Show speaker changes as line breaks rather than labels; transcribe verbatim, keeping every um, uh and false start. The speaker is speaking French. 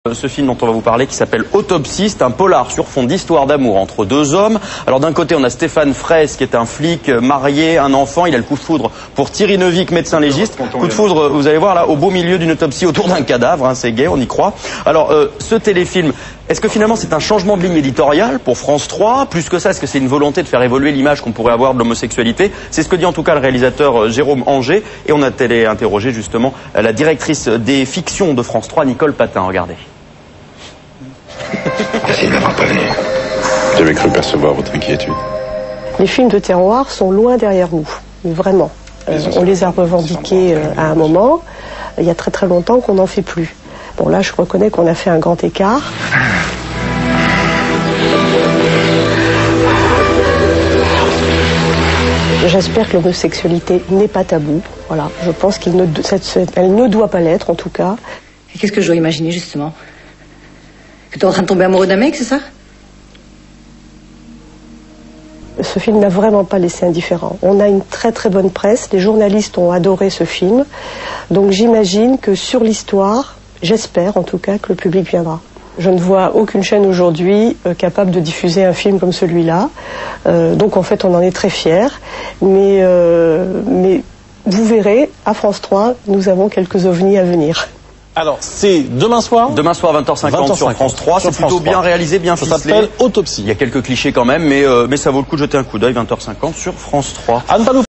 Ce film dont on va vous parler qui s'appelle Autopsie, c'est un polar sur fond d'histoire d'amour entre deux hommes. Alors d'un côté on a Stéphane Fraisse qui est un flic marié, un enfant, il a le coup de foudre pour Thierry Neuvik, médecin légiste. Coup de foudre, vous allez voir là, au beau milieu d'une autopsie autour d'un cadavre, hein, c'est gai, on y croit. Alors euh, ce téléfilm, est-ce que finalement c'est un changement de ligne éditoriale pour France trois? Plus que ça, est-ce que c'est une volonté de faire évoluer l'image qu'on pourrait avoir de l'homosexualité? C'est ce que dit en tout cas le réalisateur euh, Jérôme Anger. Et on a télé-interrogé justement euh, la directrice des fictions de France trois, Nicole Patin. Regardez.
Il ne m'a pas vu. J'avais cru percevoir votre inquiétude.
Les films de terroir sont loin derrière nous, mais vraiment. Euh, on les a revendiqués euh, à un moment, il y a très très longtemps qu'on n'en fait plus. Bon là, je reconnais qu'on a fait un grand écart. J'espère que l'homosexualité n'est pas tabou. Voilà, je pense qu'elle ne, elle ne doit pas l'être en tout cas.
Qu'est-ce que je dois imaginer justement? Que tu es en train de tomber amoureux d'un mec, c'est ça?
Ce film n'a vraiment pas laissé indifférent. On a une très très bonne presse, les journalistes ont adoré ce film. Donc j'imagine que sur l'histoire, j'espère en tout cas que le public viendra. Je ne vois aucune chaîne aujourd'hui euh, capable de diffuser un film comme celui-là. Euh, donc en fait on en est très fiers. Mais, euh, mais vous verrez, à France trois, nous avons quelques ovnis à venir.
Alors, c'est demain soir
Demain soir, vingt heures cinquante sur France trois. C'est plutôt bien réalisé, bien ficelé.
Ça s'appelle Autopsie.
Il y a quelques clichés quand même, mais, euh, mais ça vaut le coup de jeter un coup d'œil, vingt heures cinquante sur France trois.
À ne pas louper.